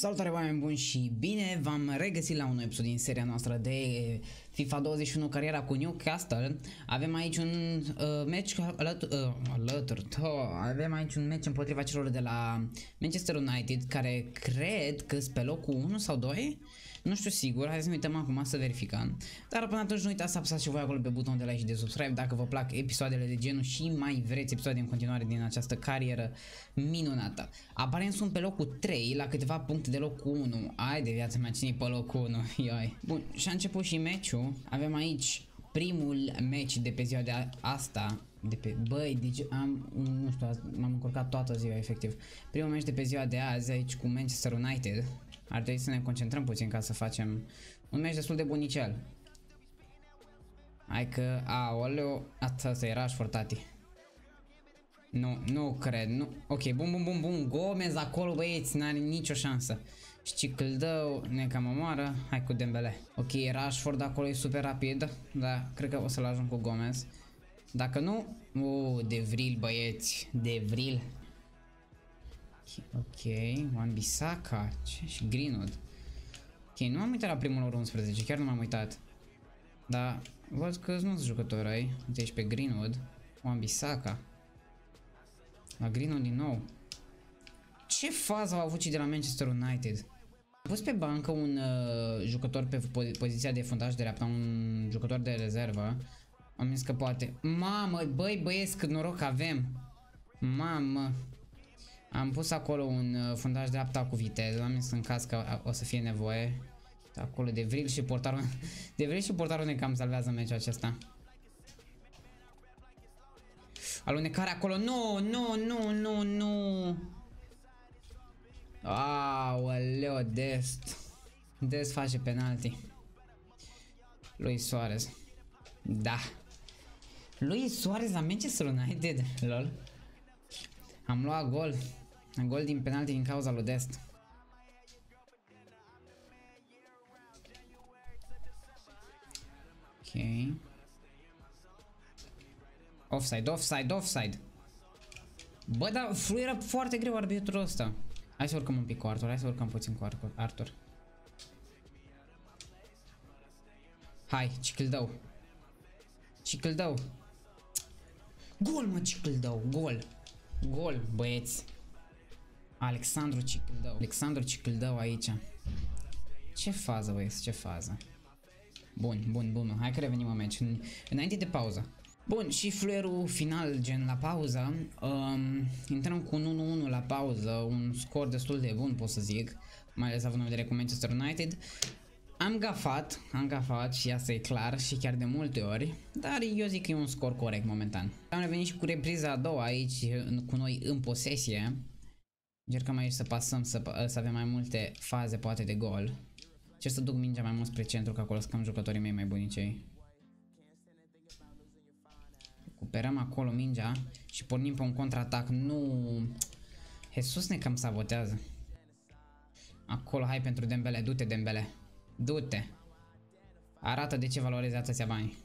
Salutare oameni buni și bine v-am regăsit la un nou episod din seria noastră de FIFA 21 cariera cu Newcastle. Avem aici un match avem aici un match împotriva celor de la Manchester United care cred că sunt pe locul 1 sau 2. Nu știu sigur, hai să ne uităm acum să verificăm. Dar până atunci nu uitați să apăsați și voi acolo pe butonul de like și de subscribe dacă vă plac episoadele de genul și mai vreți episoade în continuare din această carieră minunată. Aparent sunt pe locul 3 la câteva puncte de locul 1. Ai de viața mea, cine pe locul 1? Ioi. Bun, și a început și meciul. Avem aici primul match de pe ziua de asta. Băi, deci nu știu, m-am încurcat toată ziua efectiv. Primul match de pe ziua de azi aici cu Manchester United. Ar trebui să ne concentrăm puțin ca să facem un match destul de bunicel. Hai că, aoleu, asta e Rashford, tati. Nu cred, nu. Ok, bun, Gomez acolo, băieți, n-are nicio șansă. Și Cildău ne cam omoară. Hai cu Dembele. Ok, Rashford acolo e super rapid. Da, cred că o să-l ajung cu Gomez. Dacă nu, De Vril, băieți, De Vril. Ok, Wan-Bissaka și Greenwood. Ok, nu m-am uitat la primul lor 11, chiar nu m-am uitat. Dar văd că nu sunt jucători ai. Uite aici pe Greenwood, Wan-Bissaka. La Greenwood din nou. Ce fază au avut cei de la Manchester United? Am pus pe bancă un jucător pe poziția de fundaș de dreapta, un jucător de rezervă. Am zis că poate. Mamă, băieți, cât noroc avem. Mamă. Am pus acolo un fundaș dreapta cu viteză, am zis în caz că o să fie nevoie. Acolo De Vril și portarul. De Vril și portarul ne cam salvează meciul acesta. Alunecare acolo. Nu. Aoleo, Dest face penalti. Luis Suarez. Da. Luis Suarez la Manchester United. Lol. Am luat gol. Gol din penalti din cauza lui Dest. Ok. Offside. Bă, dar fluieră foarte greu arbitrul ăsta. Hai să urcăm un pic cu Arthur. Hai să urcăm puțin cu Arthur. Hai, Cicildău. Gol, mă, Cicildău. Gol, băieți. Alexandru Cicildău aici. Ce fază, băieți, ce fază. Bun. Hai că revenim în meci. Înainte de pauză. Bun, și fluierul final, gen la pauză. Intrăm cu un 1-1 la pauză. Un scor destul de bun, pot să zic. Mai ales având în vedere cu Manchester United. Am gafat și asta e clar și chiar de multe ori. Dar eu zic că e un scor corect momentan. Am revenit și cu repriza a doua aici cu noi în posesie. Încercăm aici să pasăm, să avem mai multe faze poate de gol. Ce să duc mingea mai mult spre centru, că acolo scăm jucătorii mei mai bunicei. Recuperăm acolo mingea și pornim pe un contraatac. Nu, Jesus ne cam sabotează. Acolo, hai pentru Dembele, du-te Dembele. Du-te. Arată de ce valorezi atâția bani.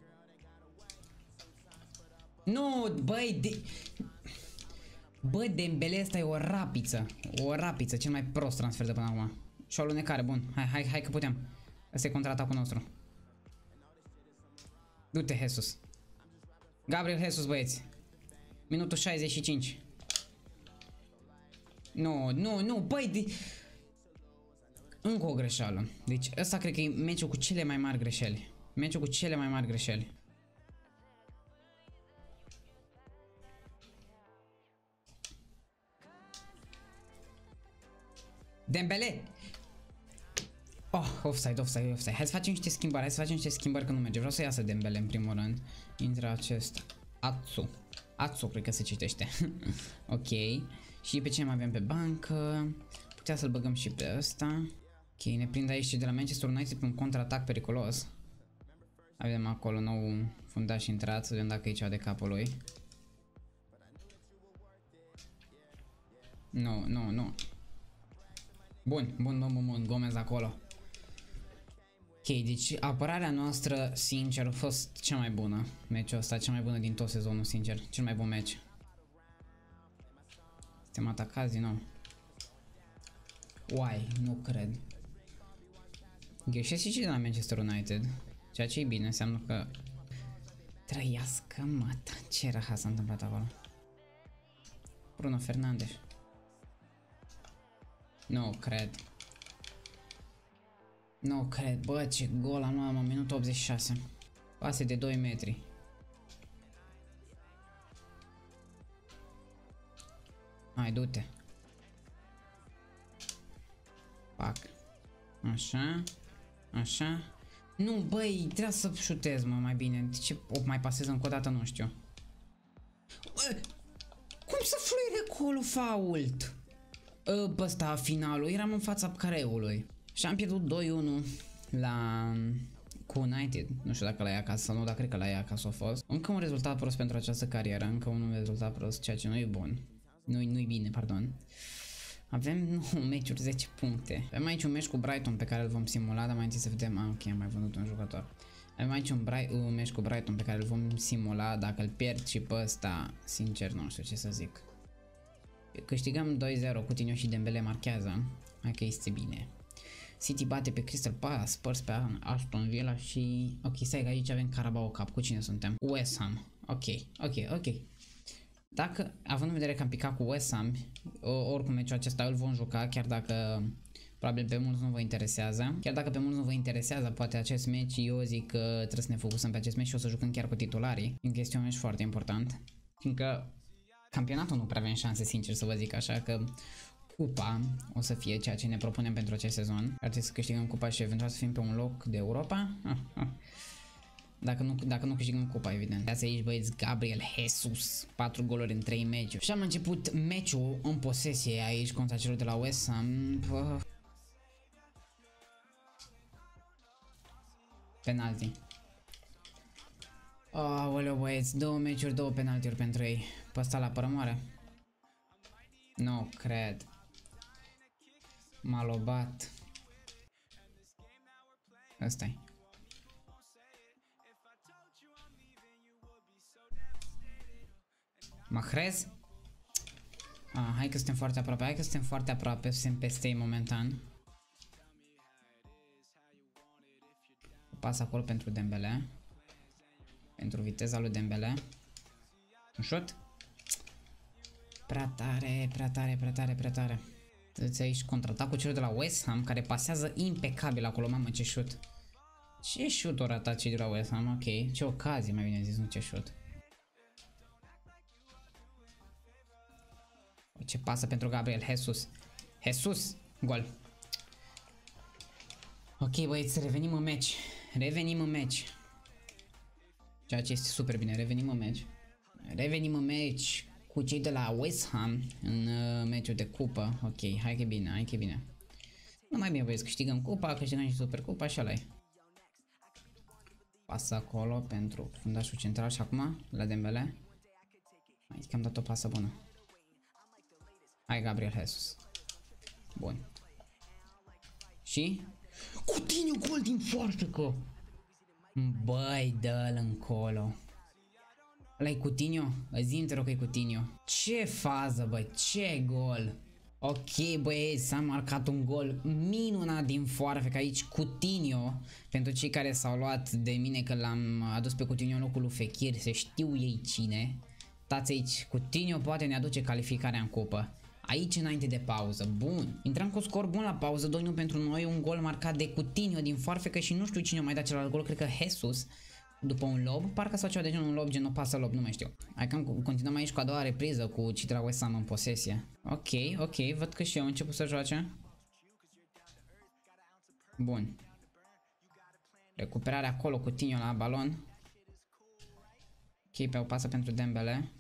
Nu, băi, bă, Dembele ăsta e o rapiță, cel mai prost transfer de până acum. Și o alunecare, bun, hai că putem. Ăsta e contraatacul nostru. Du-te, Jesus. Gabriel Jesus, băieți. Minutul 65. Nu, băi, încă o greșeală. Deci ăsta cred că e meciul cu cele mai mari greșeli. Dembele! Offside. Hai să facem niște schimbări, că nu merge. Vreau să iasă Dembele în primul rând. Intră acest Atsu, cred că se citește. Ok. Și pe cine mai avem pe bancă? Putea să-l băgăm și pe ăsta. Ok, ne prind aici de la Manchester United pe un contraatac periculos. Avem acolo nou fundaș intrat, să vedem dacă e ceva de capul lui. Nu. Bun, Gomez acolo. Ok, deci apărarea noastră, sincer, a fost cea mai bună. Meciul ăsta, cea mai bună din tot sezonul, sincer. Cel mai bun meci. Suntem atacați din nou. Uai, nu cred. Greșesc și de la Manchester United. Ceea ce e bine, înseamnă că... Trăiască, măta. Ce raha s-a întâmplat acolo? Bruno Fernandes. Nu cred. Nu cred. Bă, ce gol am luat, mă, minutul 86. Pase de 2 metri. Hai, du-te. Pac. Așa. Așa. Nu, băi, trebuie să șutez, mă, mai bine. De ce o mai pasez încă o dată, nu știu. Bă, cum să fluire acolo fault? Bă, ăsta, finalul. Eram în fața careului. Și am pierdut 2-1 la... cu United. Nu știu dacă la ea acasă sau nu, dar cred că la ea acasă a fost. Încă un rezultat prost pentru această carieră. Încă un rezultat prost, ceea ce nu e bun. Nu-i bine, pardon. Avem un meciuri 10 puncte. Avem aici un meci cu Brighton pe care îl vom simula, dar mai întâi să vedem. Ok, am mai vândut un jucător. Avem aici un meci cu Brighton pe care îl vom simula. Dacă îl pierd și pe ăsta, sincer nu știu ce să zic. Câștigăm 2-0, Coutinho și Dembele marchează. Hai că este bine. City bate pe Crystal Palace, Spurs pe Aston Villa și... Ok, stai că aici avem Carabao Cup. Cu cine suntem? West Ham. Ok. Dacă, având în vedere că am picat cu West Ham, oricum meciul acesta îl vom juca, chiar dacă probabil pe mulți nu vă interesează. Chiar dacă pe mulți nu vă interesează, poate acest meci, eu zic că trebuie să ne focusăm pe acest meci și o să jucăm chiar cu titularii. Fiindcă este un meci foarte important. Fiindcă campionatul nu prea avem șanse, sincer să vă zic, așa că cupa o să fie ceea ce ne propunem pentru acest sezon. Ar trebui să câștigăm cupa și eventual să fim pe un loc de Europa. Dacă nu câștigăm cupa, evident. Ia să aici, băieți, Gabriel Jesus, 4 goluri în 3 meciuri. Și am început meciul în posesie aici contra celor de la West Ham. Penalti. Aoleu, băieți, 2 meciuri, 2 penaltiuri pentru ei. Pe ăsta la părămoare. Nu cred. M-a lobat. Ăsta-i. Mahrez? Hai că suntem foarte aproape, suntem peste ei momentan. Pas acolo pentru Dembele. Pentru viteza lui Dembele. Un shot? Prea tare. Îți aici contraatacul celor de la West Ham care pasează impecabil acolo, mamă, ce shoot. Ce shoot-ori ratat cei de la West Ham, ok. Ce ocazie, mai bine zis, nu ce shoot. Ce pasă pentru Gabriel Jesus. Gol. Ok, băieți, revenim în meci. Ceea ce este super bine, revenim în meci cu cei de la West Ham în meciul de cupă. Ok, hai că e bine. Nu mai bine, băieți, câștigăm cupa, câștigăm și supercupa și ăla-i. Pasă acolo pentru fundașul central și acum la Dembele. Hai că am dat o pasă bună. Hai, Gabriel Jesus. Bun. Și? Coutinho, gol din foarfecă! Băi, dă-l încolo. Ăla-i Coutinho? Zi-mi, te rog că e Coutinho. Ce fază, băi, ce gol! Ok, băieți, s-a marcat un gol minunat din foarfecă aici, Coutinho. Pentru cei care s-au luat de mine că l-am adus pe Coutinho în locul lui Fekir, se știu ei cine. Stați aici, Coutinho poate ne aduce calificarea în cupă. Aici înainte de pauză, bun. Intrăm cu scor bun la pauză, 2-1 pentru noi, un gol marcat de Coutinho din foarfecă și nu știu cine a mai dat celălalt gol, cred că Jesus. După un lob, parcă sau ceva de genul un lob, gen o pasă lob, nu mai știu. Hai că continuăm aici cu a doua repriză cu Citra West Ham în posesie. Ok, văd că și eu am început să joace. Bun. Recuperarea acolo, Coutinho la balon. Ok, pe o pasă pentru Dembele.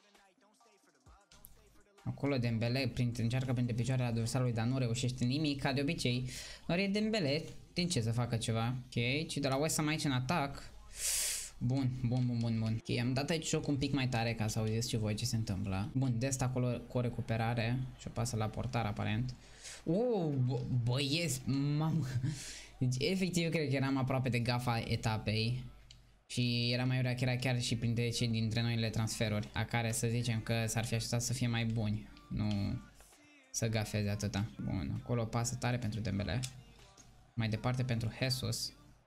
Acolo Dembele încearcă printre picioarele adversarului, dar nu reușește nimic, ca de obicei. Ori e Dembele, din ce să facă ceva. Ok, ci de la West Ham aici în atac. Bun. Ok, am dat aici jocul un pic mai tare ca să auziți și voi ce se întâmplă. Bun, Dest acolo cu o recuperare și o pasă la portar aparent. Băieți, mamă. Deci efectiv cred că eram aproape de gafa etapei. Și era mai urea că era chiar și printre cei dintre noile transferuri, a care să zicem că s-ar fi așteptat să fie mai buni. să gafeze atâta. Bun, acolo o pasă tare pentru Dembele. Mai departe pentru Jesus.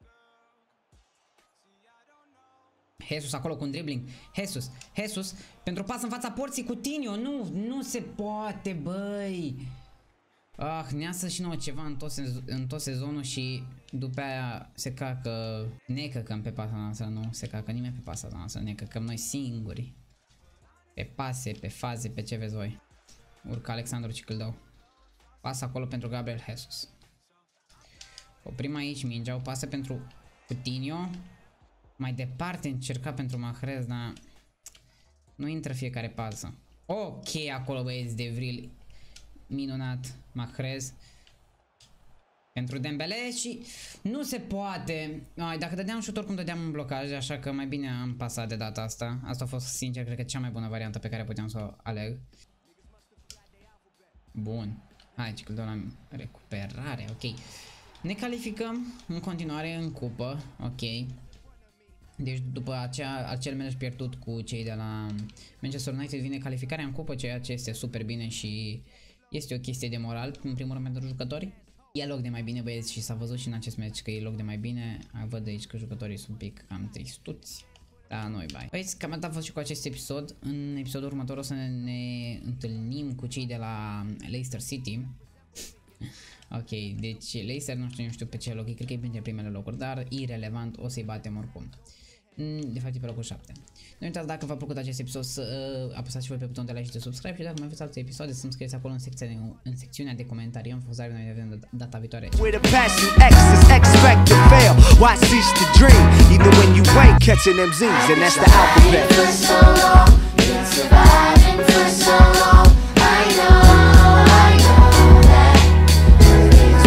Jesus acolo cu un dribbling. Jesus pentru pas în fața porții cu Coutinho. Nu se poate, băi. Ah, neasă și nouă ceva în tot sezonul și după aia se cacă. Ne căcăm pe pasa noastră, nu se cacă nimeni pe pasa noastră. Ne căcăm noi singuri. Pe pase, pe faze, pe ce vezi voi. Urcă Alexandru Cicâldău. Pas acolo pentru Gabriel Jesus. Oprim aici mingea, o pasă pentru Coutinho. Mai departe încerca pentru Mahrez, dar nu intră fiecare pasă. Ok, acolo băieți de Vril. Minunat, Mahrez. Pentru Dembele și nu se poate. Ai, dacă dădeam șut oricum dădeam un blocaj, așa că mai bine am pasat de data asta. Asta a fost sincer, cred că cea mai bună variantă pe care puteam să o aleg. Bun. Hai, că dau la recuperare, ok. Ne calificăm în continuare în cupă, ok. Deci după acel meci pierdut cu cei de la Manchester United vine calificarea în cupă, ceea ce este super bine și este o chestie de moral, în primul rând pentru jucători. E loc de mai bine, băieți, și s-a văzut și în acest meci că e loc de mai bine. Văd aici că jucătorii sunt un pic cam tristuți. Da, noi bai. Băieți, cam atât a fost și cu acest episod. În episodul următor o să ne întâlnim cu cei de la Leicester City. Ok, deci Leicester nu știu pe ce loc, cred că e printre primele locuri, dar irelevant, o să-i batem oricum. De fapt e pe locul 7. Nu uitați, dacă v-a plăcut acest episod, să apăsați și voi pe butonul de like și de subscribe și dacă mai aveți alte episoade să-mi scrieți acolo în secțiunea de comentarii. Am fost noi vedem data viitoare. With a passion X is expect to fail. Why cease to dream even when you ain't catching them Z's and that's the alphabet. For so long, been surviving for so long.